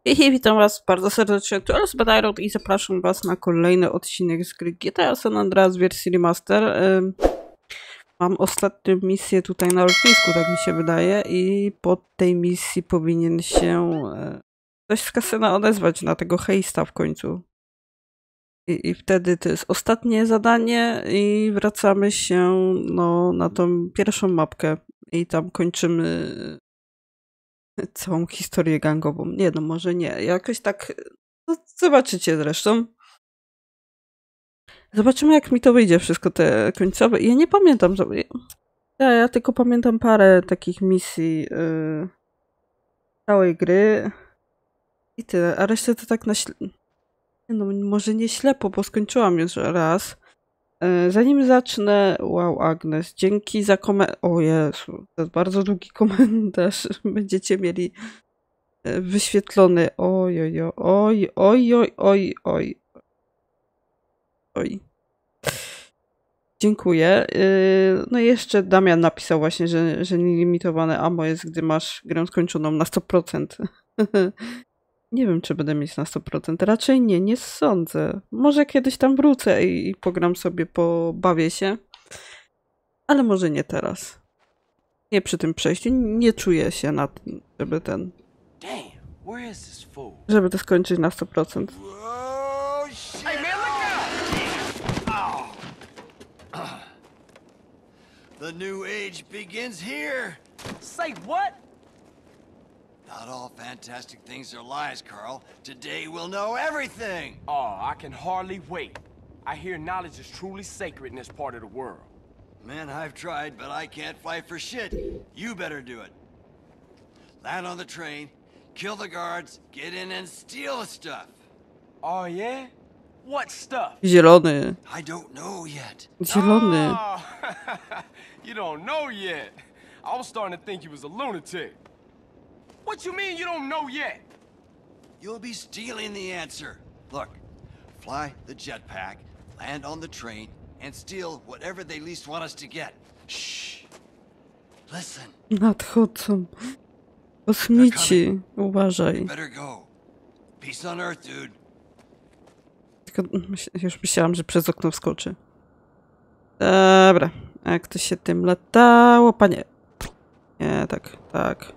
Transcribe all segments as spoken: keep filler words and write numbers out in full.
I witam was bardzo serdecznie, tu jest Bedyrod i zapraszam was na kolejny odcinek z gry G T A San Andreas w wersji remaster. Ym, mam ostatnią misję tutaj na lotnisku, tak mi się wydaje, i po tej misji powinien się e, ktoś z kasyna odezwać na tego hejsta w końcu. I, I wtedy to jest ostatnie zadanie i wracamy się no, na tą pierwszą mapkę i tam kończymy całą historię gangową. Nie, no może nie. Jakoś tak... No, zobaczycie zresztą. Zobaczymy, jak mi to wyjdzie wszystko te końcowe. Ja nie pamiętam. Ja, ja tylko pamiętam parę takich misji yy, całej gry. I tyle. A resztę to tak na śle... No może nie ślepo, bo skończyłam już raz. Yy, zanim zacznę... Wow, Agnes, dzięki za komentarz. O Jezu, to jest bardzo długi komentarz. Będziecie mieli wyświetlony. Oj, oj, oj, oj, oj, oj, oj. Oj. Dziękuję. No i jeszcze Damian napisał właśnie, że, że nielimitowane ammo jest, gdy masz grę skończoną na sto procent. Nie wiem, czy będę mieć na sto procent. Raczej nie, nie sądzę. Może kiedyś tam wrócę i, i pogram sobie, pobawię się. Ale może nie teraz. Nie przy tym przejściu. Nie czuję się na tym, żeby ten... Żeby to skończyć na sto procent. The new age begins here. Say what? Not all fantastic things are lies, Carl. Today we'll know everything. Oh, I can hardly wait. I hear knowledge is truly sacred in this part of the world. Man, I've tried, but I can't fight for shit. You better do it. Land on the train, kill the guards, get in and steal the stuff. Oh, yeah? What stuff? Zielony. I don't know yet. Zielony. Oh, you don't know yet. I was starting to think you was a lunatic. What you mean you don't know yet? You'll be stealing the answer. Look, fly the jetpack, land on the train, and steal whatever they least want us to get. Shh. Listen. Nadchodzą. Kosmici. Uważaj. You better go. Peace on Earth, dude. Tylko myśl, już myślałam, że przez okno wskoczy. Dobra. Jak to się tym latało? Panie. Nie, tak, tak.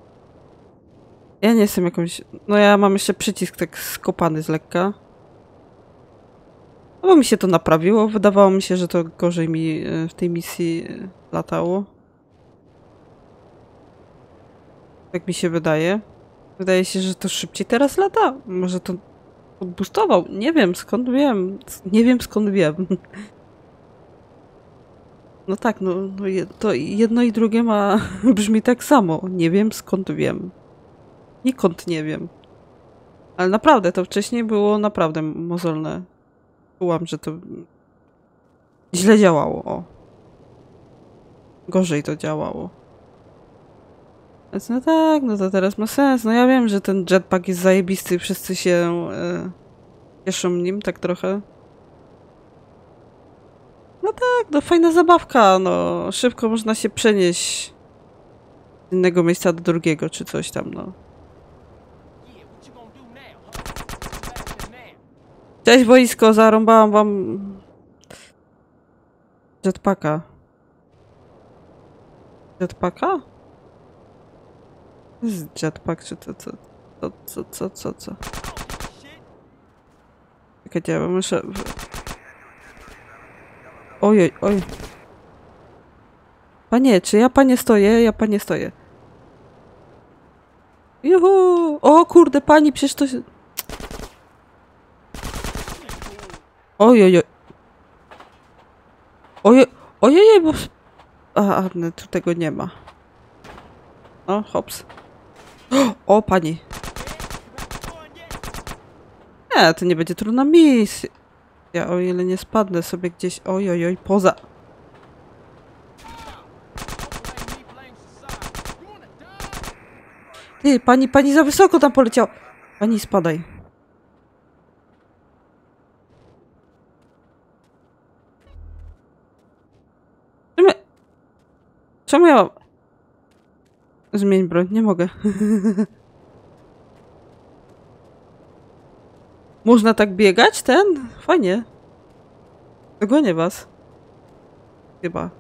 Ja nie jestem jakąś... No ja mam jeszcze przycisk tak skopany z lekka. No bo mi się to naprawiło. Wydawało mi się, że to gorzej mi w tej misji latało. Tak mi się wydaje. Wydaje się, że to szybciej teraz lata. Może to odboostował. Nie wiem, skąd wiem. Nie wiem, skąd wiem. No tak, no, no to jedno i drugie ma brzmi tak samo. Nie wiem, skąd wiem. Nikąd nie wiem. Ale naprawdę, to wcześniej było naprawdę mozolne. Czułam, że to źle działało. O. Gorzej to działało. Więc no tak, no to teraz ma sens. No ja wiem, że ten jetpack jest zajebisty i wszyscy się e, cieszą nim tak trochę. No tak, no fajna zabawka, no. Szybko można się przenieść z innego miejsca do drugiego, czy coś tam, no. Cześć wojsko, zarąbałam wam jetpacka. Jetpacka? To jest jetpack, czy to co? Co, co, co, co, co? Czekajcie, ja muszę... Ojej, oj. Panie, czy ja panie stoję? Ja panie stoję. Juhu! O kurde, pani, przecież to się... Ojej, oj. Ojej, ojej, bo... A, a no, tu tego nie ma. O, hops. O, pani. Nie, to nie będzie trudna misja. Ja o ile nie spadnę sobie gdzieś... Oj, oj, oj, poza... Ty, pani, pani za wysoko tam poleciała. Pani, spadaj. Czemu... Czemu ja mam... Zmień broń, nie mogę. Można tak biegać? Ten? Fajnie. Dogonię was. Chyba.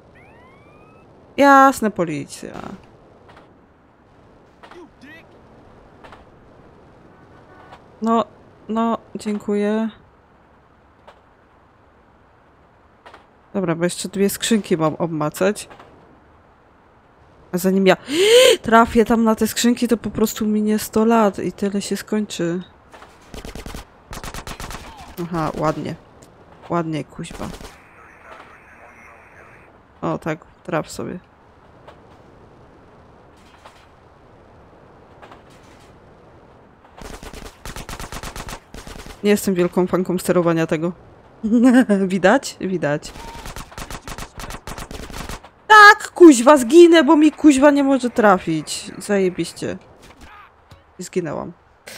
Jasne, policja. No, no, dziękuję. Dobra, bo jeszcze dwie skrzynki mam obmacać. A zanim ja trafię tam na te skrzynki, to po prostu minie sto lat i tyle się skończy. Aha, ładnie. Ładnie, kuźba. O, tak, traf sobie. Nie jestem wielką fanką sterowania tego. Widać? Widać. Tak, kuźwa, zginę, bo mi kuźwa nie może trafić. Zajebiście. I zginęłam.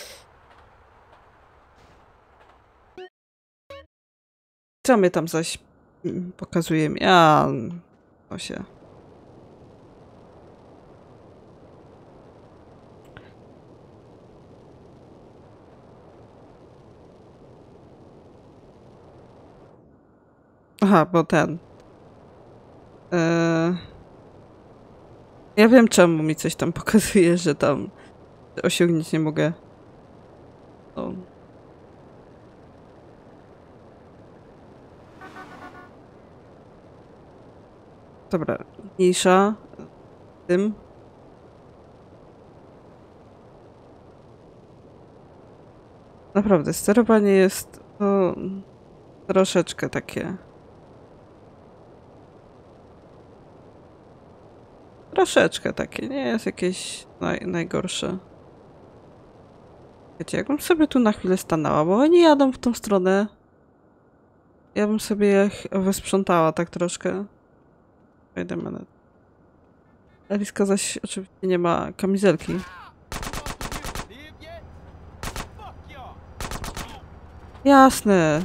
Co mnie tam zaś pokazuje? Ja... O się. Aha, bo ten... Eee... Ja wiem, czemu mi coś tam pokazuje, że tam osiągnąć nie mogę. No. Dobra, mniejsza tym. Naprawdę, sterowanie jest no, troszeczkę takie... Troszeczkę takie, nie jest jakieś naj, najgorsze. Wiecie, jakbym sobie tu na chwilę stanęła, bo oni jadą w tą stronę. Ja bym sobie ich wysprzątała tak troszkę. Wait a minute. Eliska zaś oczywiście nie ma kamizelki. Jasne.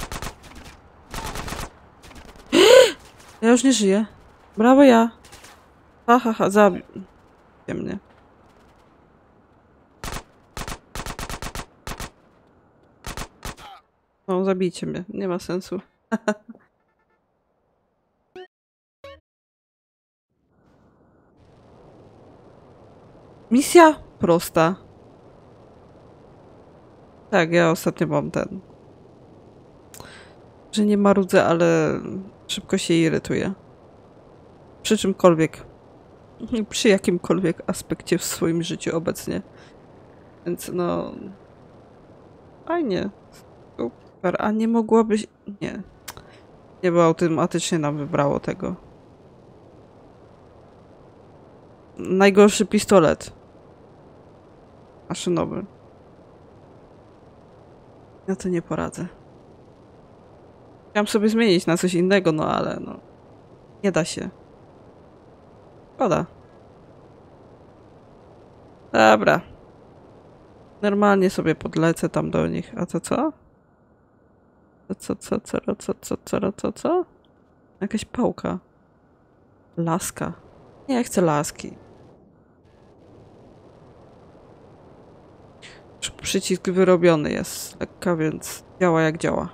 Ja już nie żyję. Brawo ja. Ha, ha, ha, zabił mnie. No, zabijcie mnie. Nie ma sensu. Misja prosta. Tak, ja ostatnio mam ten. Że nie marudzę, ale szybko się irytuję. Przy czymkolwiek. Przy jakimkolwiek aspekcie w swoim życiu obecnie. Więc no... Fajnie. Super. A nie mogłabyś... Nie. Nie, bo automatycznie nam wybrało tego. Najgorszy pistolet. Maszynowy. Ja to nie poradzę. Chciałam sobie zmienić na coś innego, no ale no... Nie da się. Szkoda. Dobra. Normalnie sobie podlecę tam do nich. A to co? Co, co, co, co, co, co, co, co, co? Jakaś pałka. Laska. Nie, ja chcę laski. Przycisk wyrobiony jest lekka, więc działa jak działa.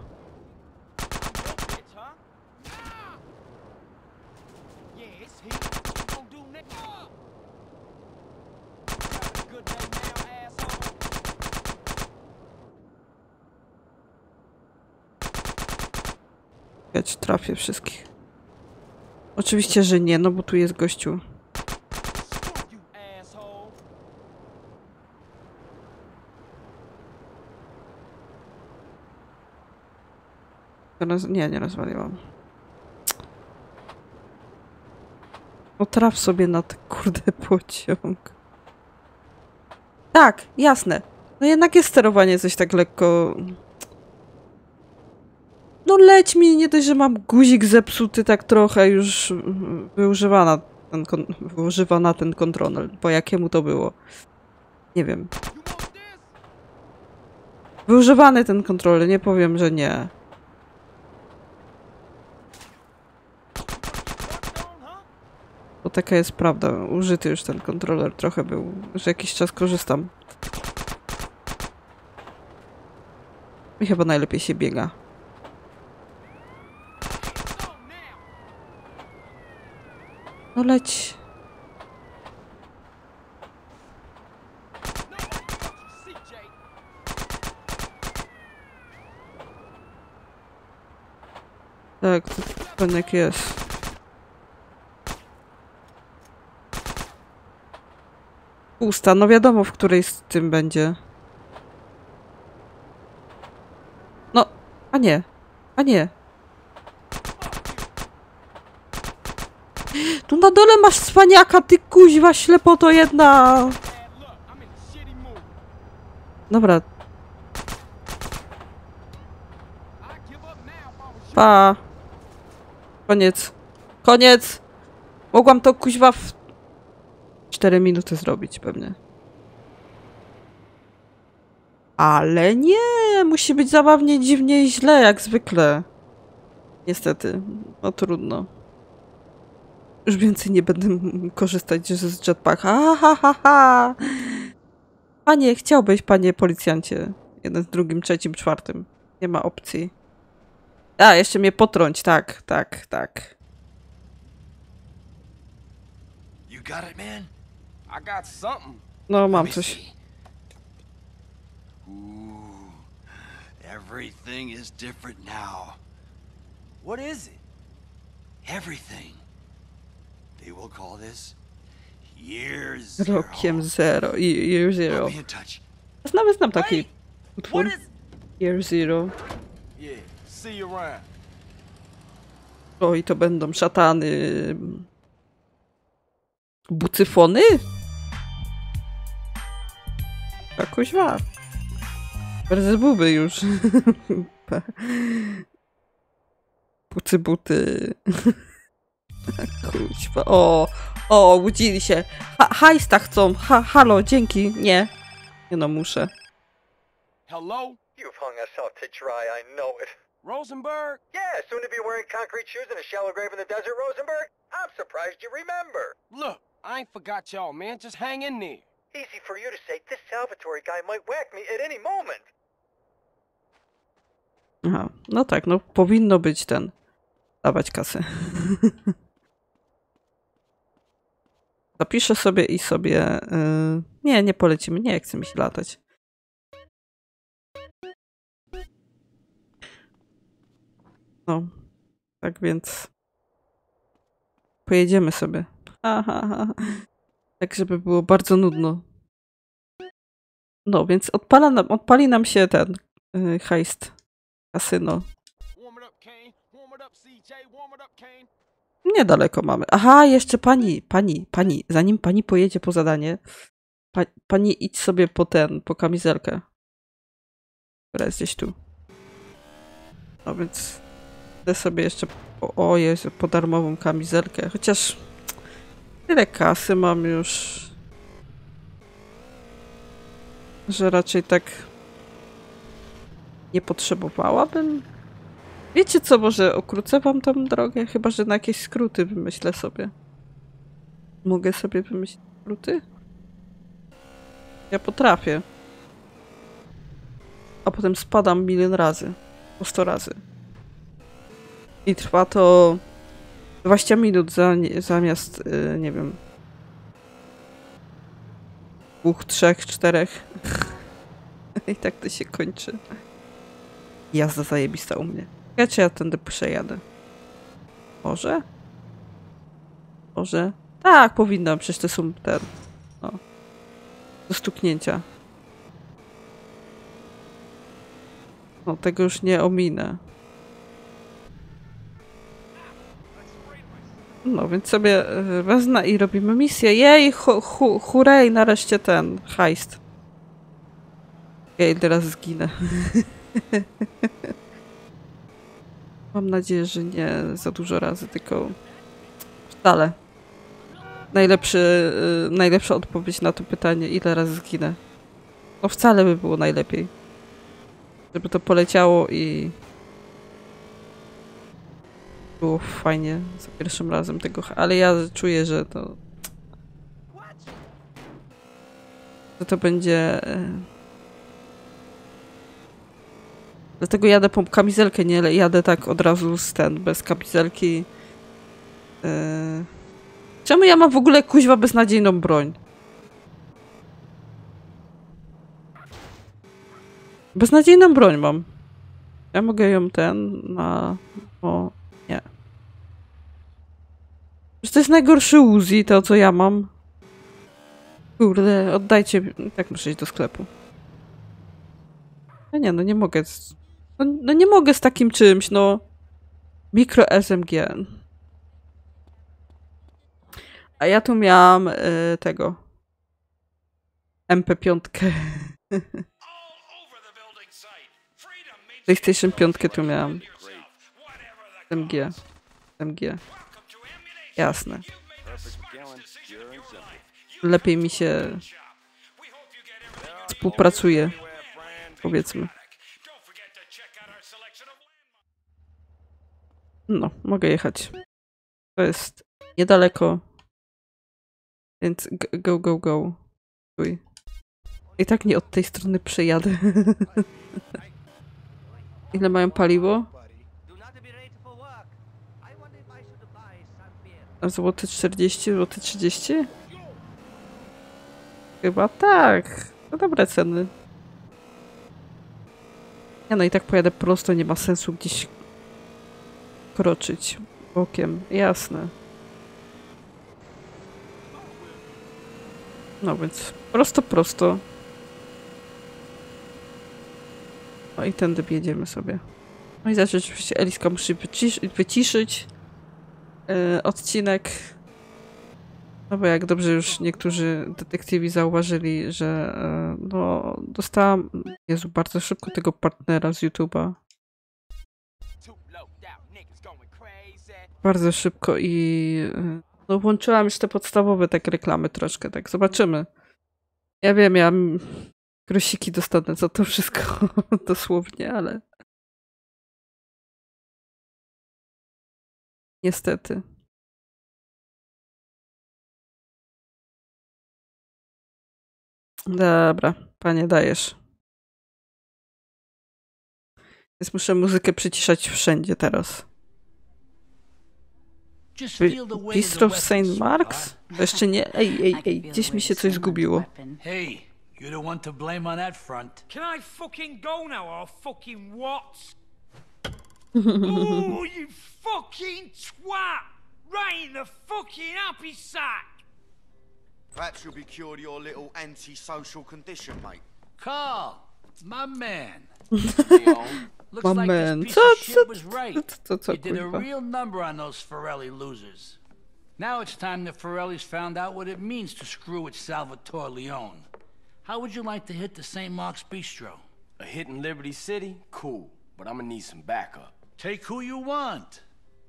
Ja ci trafię wszystkich. Oczywiście, że nie, no bo tu jest gościu. Roz... Nie, nie rozwaliłam. No traf sobie na ten kurde pociąg. Tak, jasne. No jednak jest sterowanie coś tak lekko... No leć mi, nie dość, że mam guzik zepsuty tak trochę, już wyużywana ten, wyużywana ten kontroler. Po jakiemu to było? Nie wiem. Wyużywany ten kontroler, nie powiem, że nie. Bo taka jest prawda. Użyty już ten kontroler trochę był. Już jakiś czas korzystam. I chyba najlepiej się biega. No leć. Tak, to konek jest. Pusta, no wiadomo, w której z tym będzie. No, a nie, a nie. Tu na dole masz cwaniaka, ty kuźwa ślepoto jedna. Dobra. Pa. Koniec. Koniec. Mogłam to kuźwa w cztery minuty zrobić pewnie. Ale nie, musi być zabawnie, dziwnie i źle, jak zwykle. Niestety. No trudno. Już więcej nie będę korzystać z jetpacka. Ha, ha, ha, ha. Panie, chciałbyś, panie policjancie. Jeden z drugim, trzecim, czwartym. Nie ma opcji. A, jeszcze mnie potrąć. Tak, tak, tak. You got it, man? I got something. No, Let mam me coś. see. Ooh, everything is different now. What is it? Everything. They will call this Year Zero. Rokiem zero. i- Year Zero. I'll be in touch. Nawet znam taki Wait, utwór. what is... Year Zero. Yeah, see you around. O, i to będą szatany. Bucyfony? Tak, kuźwa. Berzebuby już. Bucy buty. Kuźwa. O, o, obudzili się. Ha, hajsta chcą. Ha, halo, dzięki. Nie. Nie no, muszę. Hello? You've hung us out to dry, I know it. Rosenberg? Yeah, soon to be wearing concrete shoes in a shallow grave in the desert, Rosenberg? I'm surprised you remember. Look, I ain't forgot y'all, man. Just hang in there. Easy for you to say. This Salvatore guy might whack me at any moment. Aha, no tak, no powinno być ten. Dawać kasę. Zapiszę sobie i sobie... Yy... Nie, nie polecimy. Nie chce mi się latać. No. Tak więc... Pojedziemy sobie. Aha, aha. Tak, żeby było bardzo nudno. No, więc odpala nam, odpali nam się ten yy, heist. Kasyno. Warm it up, Kane. Warm it up, C J. Warm it up, Kane. Niedaleko mamy. Aha, jeszcze pani, pani, pani. Zanim pani pojedzie po zadanie, pa, pani idź sobie po ten, po kamizelkę. Która jest gdzieś tu. No więc idę sobie jeszcze po, o Jezu, po darmową kamizelkę. Chociaż tyle kasy mam już, że raczej tak nie potrzebowałabym. Wiecie co, może okrócę wam tą drogę? Chyba że na jakieś skróty wymyślę sobie. Mogę sobie wymyślić skróty? Ja potrafię. A potem spadam milion razy. Po sto razy. I trwa to dwadzieścia minut za, zamiast, yy, nie wiem, dwóch, trzech, czterech. I tak to się kończy. Jazda zajebista u mnie. Ja czy ja tędy przejadę? Może? Może? Tak, powinnam. Przecież to są ten... No. Do stuknięcia. No, tego już nie ominę. No, więc sobie wezmę i robimy misję. Jej, hu, hu, hurej, nareszcie ten heist. Jej, teraz zginę. Mam nadzieję, że nie za dużo razy, tylko wcale. Najlepszy, yy, najlepsza odpowiedź na to pytanie, ile razy zginę. No wcale by było najlepiej. Żeby to poleciało i było fajnie za pierwszym razem tego, ale ja czuję, że to że to będzie Dlatego jadę po kamizelkę, nie jadę tak od razu z ten, bez kamizelki. Yy... Czemu ja mam w ogóle kuźwa beznadziejną broń? Beznadziejną broń mam. Ja mogę ją ten na... O, nie. Przecież to jest najgorszy Uzi, to co ja mam. Kurde, oddajcie... Tak muszę iść do sklepu. No nie, no nie mogę. Z... No, no nie mogę z takim czymś, no. Mikro S M G. A ja tu miałam y, tego. M P pięć. PlayStation pięć tu miałam. S M G. S M G. Jasne. Lepiej mi się współpracuje. Powiedzmy. No, mogę jechać. To jest niedaleko. Więc go, go, go. Uj. I tak nie od tej strony przejadę. Ile mają paliwo? Złoty czterdzieści, złoty trzydzieści? Chyba tak. To dobre ceny. Ja no i tak pojadę prosto, nie ma sensu gdzieś kroczyć bokiem. Jasne. No więc prosto, prosto. No i tędy jedziemy sobie. No i zacząć oczywiście Eliska musi wycisz wyciszyć yy, odcinek. No bo jak dobrze już niektórzy detektywi zauważyli, że yy, no dostałam, Jezu, bardzo szybko tego partnera z YouTube'a. Bardzo szybko i yy, no włączyłam już te podstawowe tak reklamy troszkę, tak zobaczymy. Ja wiem, ja grosiki dostanę za to wszystko dosłownie, ale niestety. Dobra, panie dajesz. Więc muszę muzykę przyciszać wszędzie teraz. Bistro w Saint Mark's? To jeszcze nie. Ej, ej, ej, gdzieś mi się coś zgubiło. Hey, you're the one to blame on that front. Can I fucking go now or fucking what? Oh, you fucking twat! Right in the fucking happy sack! Perhaps you'll be cured of your little antisocial condition, mate. Carl, my man. Looks My like man. this piece Co, of co, shit was right. co, co, You did a kurwa? real number on those Forelli losers. Now it's time the Forellis found out what it means to screw with Salvatore Leone. How would you like to hit the Saint Mark's Bistro? A hit in Liberty City? Cool, but I'm gonna need some backup. Take who you want.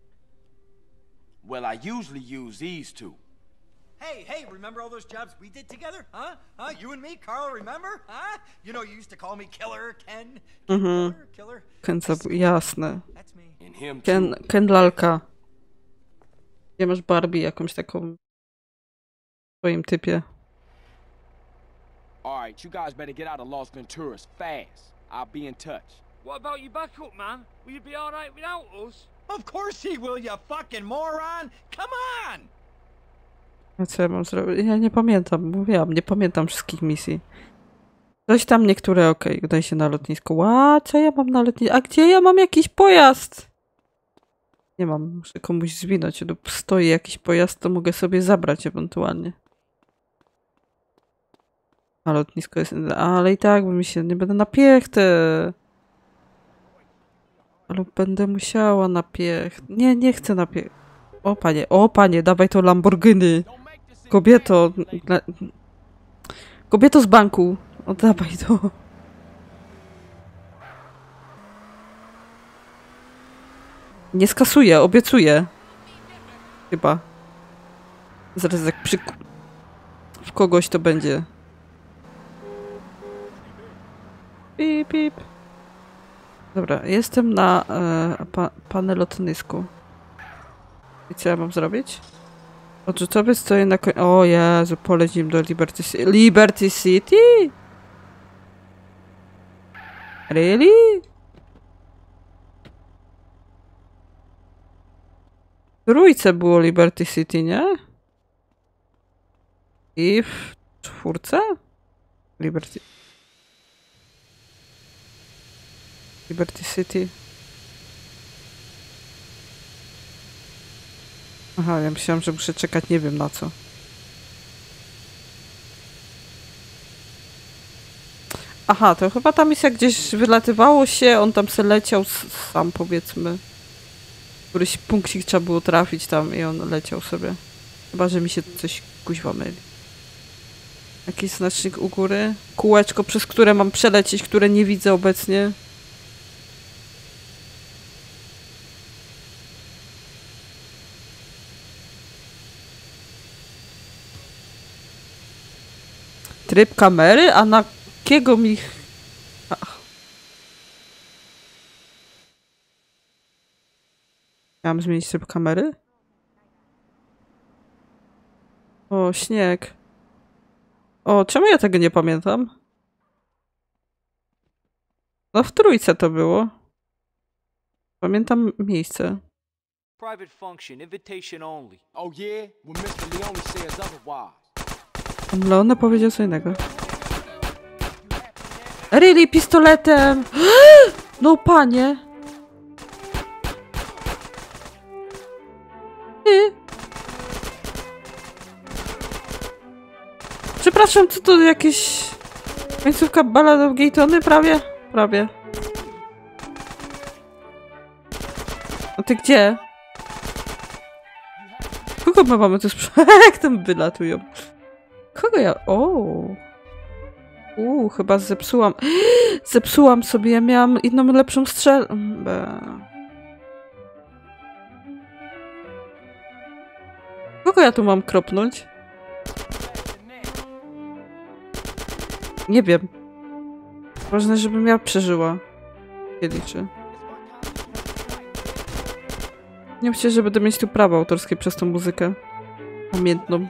Well, I usually use these two. Hey, hey, remember all those jobs we did together? Huh? Huh? You and me, Carl, remember? Huh? You know, you used to call me Killer, Ken. Ken Mhm. Killer, Killer. Ken, zab- jasne. That's me. And him Ken, too. Ken lalka. Gdzie masz Barbie jakąś taką w swoim typie? All right, you guys better get out of Los Venturas fast. I'll be in touch. What about your backup, man? Will you be alright without us? Of course he will, you fucking moron! Come on! A co ja mam zrobić? Ja nie pamiętam, mówiłam, nie pamiętam wszystkich misji. Coś tam niektóre, okej, okay, udaj się na lotnisko. Ła, co ja mam na lotnisku? A gdzie ja mam jakiś pojazd? Nie mam, muszę komuś zwinąć lub stoi jakiś pojazd, to mogę sobie zabrać ewentualnie. A lotnisko jest... Ale i tak, bo mi się... Nie będę na piechtę. Ale będę musiała na piecht. Nie, nie chcę na piecht. O panie, o panie, dawaj to Lamborghini. Kobieto. Dla... Kobieto z banku. Oddawaj to. Nie skasuję, obiecuję. Chyba. Zaraz jak przy... w kogoś to będzie. Pip, pip. Dobra, jestem na e, pa, pane lotnisku. I co ja mam zrobić? Odrzutowiec stoi na koń... O Jezu, polecimy do Liberty City. Liberty City? Really? trójce było Liberty City, nie? I w czwórce? Liberty... Liberty City. Aha, ja myślałam, że muszę czekać nie wiem na co. Aha, to chyba ta misja gdzieś wylatywało się, on tam se leciał sam, powiedzmy. Któryś punkcik trzeba było trafić tam i on leciał sobie. Chyba, że mi się coś kuźwa myli. Jakiś znacznik u góry. Kółeczko, przez które mam przelecieć, które nie widzę obecnie. Tryb kamery? A na jakiego mi... Ach. Miałam zmienić tryb kamery? O, śnieg. O, czemu ja tego nie pamiętam? No w trójce to było. Pamiętam miejsce. Private function, invitation only. Oh yeah? When mister Leone says otherwise. Pan Leone powiedział co innego. Really? Pistoletem! No panie! Ty! Przepraszam, co to jakieś... Końcówka Ballad of Gay Tony? Prawie? Prawie. A ty gdzie? Kogo my mamy tu sprzedać? Jak tam wylatują? Kogo ja... O. Uuu, chyba zepsułam. Zepsułam sobie, ja miałam inną lepszą strzelbę. Kogo ja tu mam kropnąć? Nie wiem. Ważne, żebym ja przeżyła. Nie liczy. Nie myślę, że będę mieć tu prawa autorskie przez tą muzykę. Pamiętną.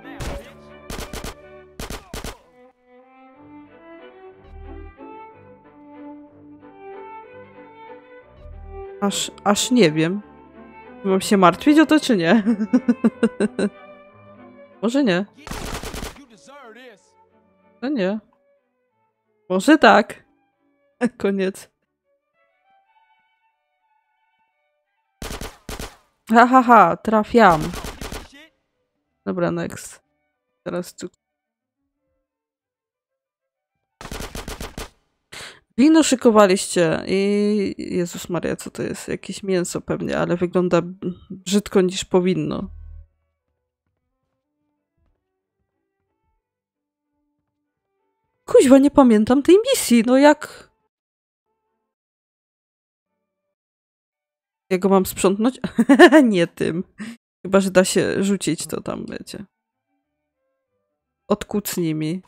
Aż, aż nie wiem. Mam się martwić o to, czy nie? Może nie. No nie. Może tak. Koniec. Ha, ha, ha, trafiam. Dobra, next. Teraz tu. Wino szykowaliście i... Jezus Maria, co to jest? Jakieś mięso pewnie, ale wygląda brzydko niż powinno. Kuźwa, nie pamiętam tej misji, no jak... Ja go mam sprzątnąć? Nie tym. Chyba, że da się rzucić to tam, wiecie. Odkucnij mi.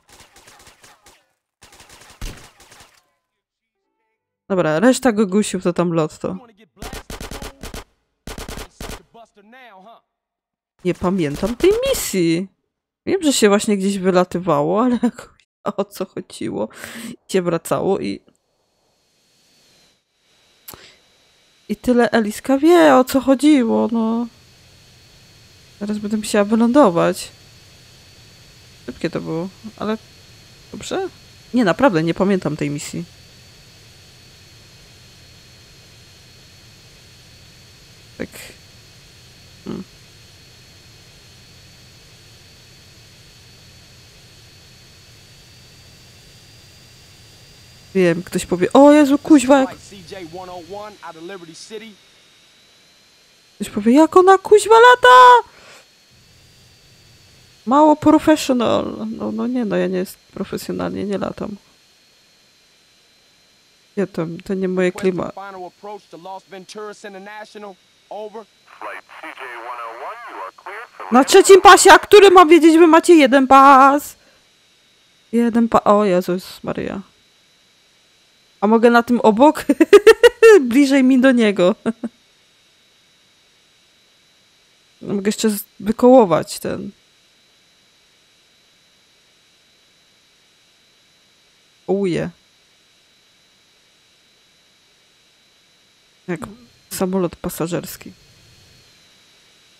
Dobra, reszta gogusiów to tam lotto. Nie pamiętam tej misji. Wiem, że się właśnie gdzieś wylatywało, ale o co chodziło? I się wracało i... I tyle Eliska wie, o co chodziło, no. Teraz będę musiała wylądować. Szybkie to było, ale... Dobrze? Nie, naprawdę nie pamiętam tej misji. Tak... Hmm. Wiem, ktoś powie, o Jezu, kuźwa, jak... Ktoś powie, jak ona kuźwa lata! Mało professional. No, no nie, no ja nie jest profesjonalnie, nie latam. Nie, to, to nie moje klima. Na trzecim pasie, a który mam wiedzieć, wy macie jeden pas? Jeden pas. O Jezus Maria. A mogę na tym obok? Bliżej mi do niego. Mogę jeszcze wykołować ten. Uje. Jak samolot pasażerski.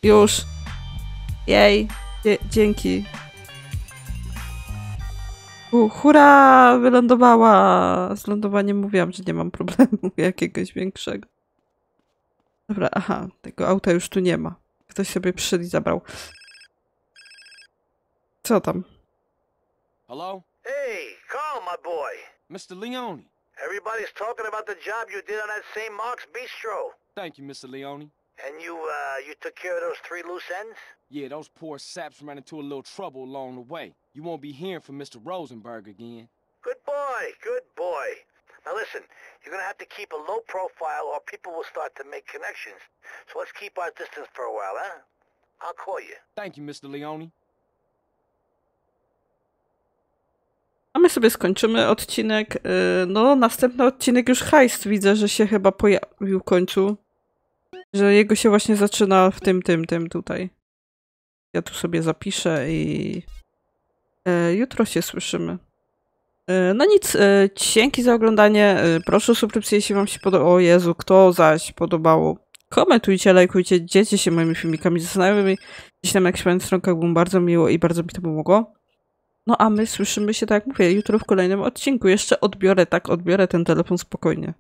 Już. Jej. Dzie dzięki. U, hurra! Wylądowała! Z lądowaniem mówiłam, że nie mam problemu jakiegoś większego. Dobra, aha. Tego auta już tu nie ma. Ktoś sobie przyszedł i zabrał. Co tam? Hello? Hey, Carl, my boy. Mister Leone. Everybody's talking about the job you did on that Saint Mark's Bistro. Thank you, Mister Leone. And you, uh, you took care of those three loose ends? Yeah, those poor saps ran into a little trouble along the way. You won't be hearing from Mister Rosenberg again. Good boy, good boy. Now listen, you're gonna have to keep a low profile or people will start to make connections. So let's keep our distance for a while, huh? I'll call you. Thank you, Mister Leone. A my sobie skończymy odcinek. No, następny odcinek już heist. Widzę, że się chyba pojawił w końcu. Że jego się właśnie zaczyna w tym, tym, tym tutaj. Ja tu sobie zapiszę i e, jutro się słyszymy. E, no nic, e, dzięki za oglądanie. E, proszę o subskrypcję, jeśli wam się podobało. O Jezu, kto zaś podobało. Komentujcie, lajkujcie, dzielcie się moimi filmikami ze znajomymi. Gdzieś tam jak w stronkach było bardzo miło i bardzo mi to pomogło. No a my słyszymy się, tak jak mówię, jutro w kolejnym odcinku. Jeszcze odbiorę, tak, odbiorę ten telefon spokojnie.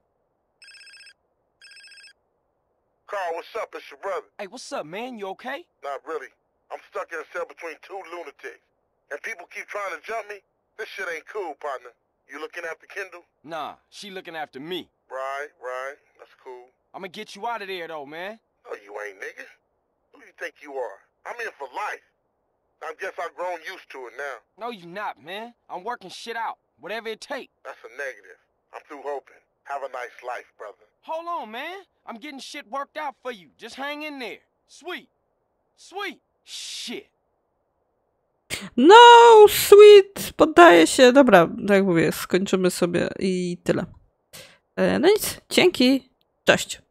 Carl, what's up? It's your brother. Hey, what's up, man? You okay? Not really. I'm stuck in a cell between two lunatics. And people keep trying to jump me. This shit ain't cool, partner. You looking after Kendall? Nah, she looking after me. Right, right. That's cool. I'ma get you out of there, though, man. No, you ain't, nigga. Who you think you are? I'm in for life. I guess I've grown used to it now. No, you not, man. I'm working shit out. Whatever it takes. That's a negative. I'm through hoping. Have a nice life, brother. Hold on, man. I'm getting shit worked out for you. Just hang in there. Sweet. Sweet. Shit. No, sweet. Poddaję się. Dobra, tak jak mówię, skończymy sobie i tyle. No nic, dzięki. Cześć.